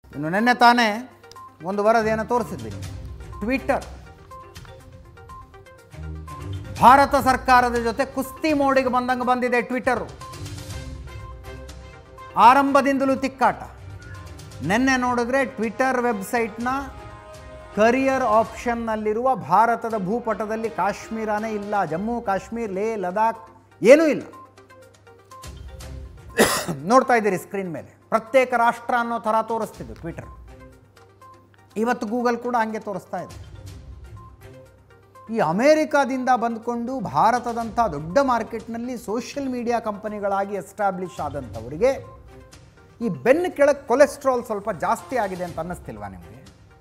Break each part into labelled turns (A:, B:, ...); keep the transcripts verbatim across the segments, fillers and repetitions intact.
A: ಇನ್ನು ನಿನ್ನೆ ತಾನೇ ಒಂದು ವರದಿಯನ್ನು ತೋರಿಸಿದ್ದೀನಿ. ಟ್ವಿಟರ್ ಭಾರತ ಸರ್ಕಾರದ ಜೊತೆ ಕುಸ್ತಿ ಮೋಡಿಗೆ ಬಂದಂಗೆ ಬಂದಿದೆ. ಟ್ವಿಟರು ಆರಂಭದಿಂದಲೂ ತಿಕ್ಕಾಟ. ನಿನ್ನೆ ನೋಡಿದ್ರೆ ಟ್ವಿಟರ್ ವೆಬ್ಸೈಟ್ನ ಕರಿಯರ್ ಆಪ್ಷನ್ನಲ್ಲಿರುವ ಭಾರತದ ಭೂಪಟದಲ್ಲಿ ಕಾಶ್ಮೀರನೇ ಇಲ್ಲ, ಜಮ್ಮು ಕಾಶ್ಮೀರ್, ಲೇ, ಲದಾಖ್ ಏನೂ ಇಲ್ಲ. ನೋಡ್ತಾ ಇದ್ದೀರಿ ಸ್ಕ್ರೀನ್ ಮೇಲೆ, ಪ್ರತ್ಯೇಕ ರಾಷ್ಟ್ರ ಅನ್ನೋ ಥರ ತೋರಿಸ್ತಿದ್ದು ಟ್ವಿಟರ್. ಇವತ್ತು ಗೂಗಲ್ ಕೂಡ ಹಂಗೆ ತೋರಿಸ್ತಾ ಇದೆ. ಈ ಅಮೇರಿಕಾದಿಂದ ಬಂದುಕೊಂಡು ಭಾರತದಂಥ ದೊಡ್ಡ ಮಾರ್ಕೆಟ್ನಲ್ಲಿ ಸೋಷಿಯಲ್ ಮೀಡಿಯಾ ಕಂಪನಿಗಳಾಗಿ ಎಸ್ಟಾಬ್ಲಿಷ್ ಆದಂಥವರಿಗೆ ಈ ಬೆನ್ನು ಕೆಳಗೆ ಕೊಲೆಸ್ಟ್ರಾಲ್ ಸ್ವಲ್ಪ ಜಾಸ್ತಿ ಆಗಿದೆ ಅಂತ ಅನ್ನಿಸ್ತಿಲ್ವಾ ನಿಮಗೆ?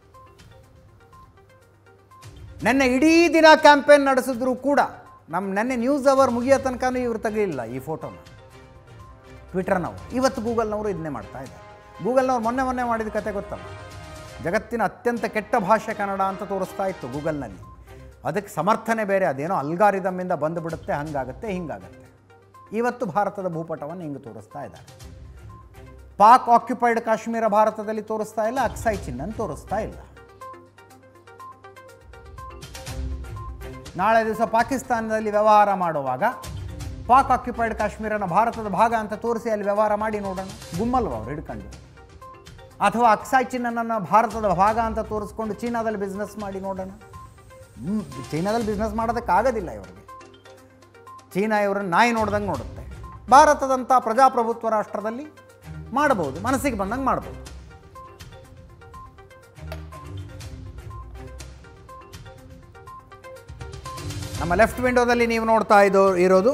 A: ನೆನ್ನೆ ಇಡೀ ದಿನ ಕ್ಯಾಂಪೇನ್ ನಡೆಸಿದ್ರು ಕೂಡ ನಮ್ಮ ನೆನ್ನೆ ನ್ಯೂಸ್ ಅವರ್ ಮುಗಿಯೋ ತನಕನೂ ಇವ್ರು ತೆಗಲಿಲ್ಲ ಈ ಫೋಟೋನ. ಟ್ವಿಟರ್ನವರು ಇವತ್ತು ಗೂಗಲ್ನವರು ಇದನ್ನೇ ಮಾಡ್ತಾ ಇದ್ದಾರೆ. ಗೂಗಲ್ನವ್ರು ಮೊನ್ನೆ ಮೊನ್ನೆ ಮಾಡಿದ ಕತೆ ಗೊತ್ತಲ್ಲ, ಜಗತ್ತಿನ ಅತ್ಯಂತ ಕೆಟ್ಟ ಭಾಷೆ ಕನ್ನಡ ಅಂತ ತೋರಿಸ್ತಾ ಇತ್ತು ಗೂಗಲ್ನಲ್ಲಿ. ಅದಕ್ಕೆ ಸಮರ್ಥನೆ ಬೇರೆ, ಅದೇನೋ ಅಲ್ಗಾರಿದಮ್ಮಿಂದ ಬಂದುಬಿಡುತ್ತೆ, ಹಂಗಾಗುತ್ತೆ ಹಿಂಗಾಗುತ್ತೆ. ಇವತ್ತು ಭಾರತದ ಭೂಪಟವನ್ನು ಹಿಂಗೆ ತೋರಿಸ್ತಾ ಇದ್ದಾರೆ. ಪಾಕ್ ಆಕ್ಯುಪೈಡ್ ಕಾಶ್ಮೀರ ಭಾರತದಲ್ಲಿ ತೋರಿಸ್ತಾ ಇಲ್ಲ, ಅಕ್ಸೈ ಚಿನ್ನನ್ನು ತೋರಿಸ್ತಾ ಇಲ್ಲ. ನಾಳೆ ದಿವಸ ಪಾಕಿಸ್ತಾನದಲ್ಲಿ ವ್ಯವಹಾರ ಮಾಡುವಾಗ ಪಾಕ್ ಆಕ್ಯುಪೈಡ್ ಕಾಶ್ಮೀರನ ಭಾರತದ ಭಾಗ ಅಂತ ತೋರಿಸಿ ಅಲ್ಲಿ ವ್ಯವಹಾರ ಮಾಡಿ ನೋಡೋಣ, ಗುಮ್ಮಲ್ವ ಅವ್ರು ಹಿಡ್ಕೊಂಡು. ಅಥವಾ ಅಕ್ಸೈ ಚಿನ್ನನ್ನು ಭಾರತದ ಭಾಗ ಅಂತ ತೋರಿಸ್ಕೊಂಡು ಚೀನಾದಲ್ಲಿ ಬಿಸ್ನೆಸ್ ಮಾಡಿ ನೋಡೋಣ. ಚೀನಾದಲ್ಲಿ ಬಿಸ್ನೆಸ್ ಮಾಡೋದಕ್ಕಾಗೋದಿಲ್ಲ ಇವರಿಗೆ. ಚೀನಾ ಇವರನ್ನು ನಾಯಿ ನೋಡ್ದಂಗೆ ನೋಡುತ್ತೆ. ಭಾರತದಂಥ ಪ್ರಜಾಪ್ರಭುತ್ವ ರಾಷ್ಟ್ರದಲ್ಲಿ ಮಾಡಬಹುದು, ಮನಸ್ಸಿಗೆ ಬಂದಂಗೆ ಮಾಡ್ಬೋದು. ನಮ್ಮ ಲೆಫ್ಟ್ ವಿಂಡೋದಲ್ಲಿ ನೀವು ನೋಡ್ತಾ ಇದ್ದೋ ಇರೋದು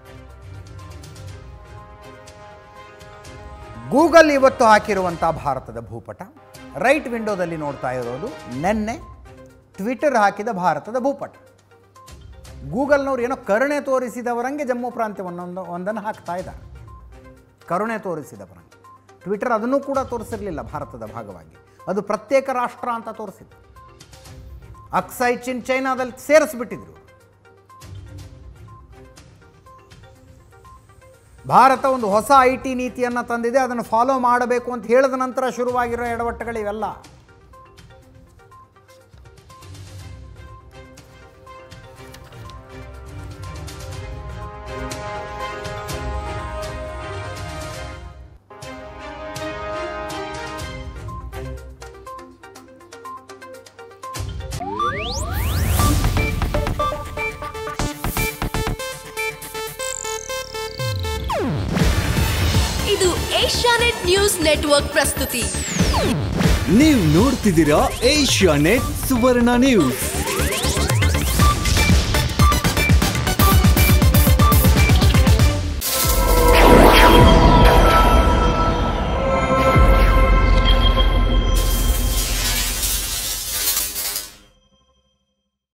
A: ಗೂಗಲ್ ಇವತ್ತು ಹಾಕಿರುವಂಥ ಭಾರತದ ಭೂಪಟ. ರೈಟ್ ವಿಂಡೋದಲ್ಲಿ ನೋಡ್ತಾ ಇರೋದು ನಿನ್ನೆ ಟ್ವಿಟರ್ ಹಾಕಿದ ಭಾರತದ ಭೂಪಟ. ಗೂಗಲ್ನವ್ರು ಏನೋ ಕರುಣೆ ತೋರಿಸಿದವರಂಗೆ ಜಮ್ಮು ಪ್ರಾಂತ್ಯವನ್ನೊಂದು ಒಂದನ್ನು ಹಾಕ್ತಾ ಇದ್ದಾರೆ, ಕರುಣೆ ತೋರಿಸಿದವರಂಗೆ. ಟ್ವಿಟರ್ ಅದನ್ನು ಕೂಡ ತೋರಿಸಿರಲಿಲ್ಲ ಭಾರತದ ಭಾಗವಾಗಿ, ಅದು ಪ್ರತ್ಯೇಕ ರಾಷ್ಟ್ರ ಅಂತ ತೋರಿಸಿದ್ರು. ಅಕ್ಸೈ ಚಿನ್ ಚೈನಾದಲ್ಲಿ ಸೇರಿಸ್ಬಿಟ್ಟಿದ್ರು. ಭಾರತ ಒಂದು ಹೊಸ ಐ ಟಿ ನೀತಿಯನ್ನು ತಂದಿದೆ, ಅದನ್ನು ಫಾಲೋ ಮಾಡಬೇಕು ಅಂತ ಹೇಳಿದ ನಂತರ ಶುರುವಾಗಿರೋ ಎಡವಟ್ಟುಗಳಿವೆಲ್ಲ.
B: ಇದು ಏಷ್ಯಾನೆಟ್ ನ್ಯೂಸ್ ನೆಟ್ವರ್ಕ್ ಪ್ರಸ್ತುತಿ.
C: ನೀವು ನೋಡ್ತಿದ್ದೀರಾ ಏಷ್ಯಾನೆಟ್ ಸುವರ್ಣ ನ್ಯೂಸ್.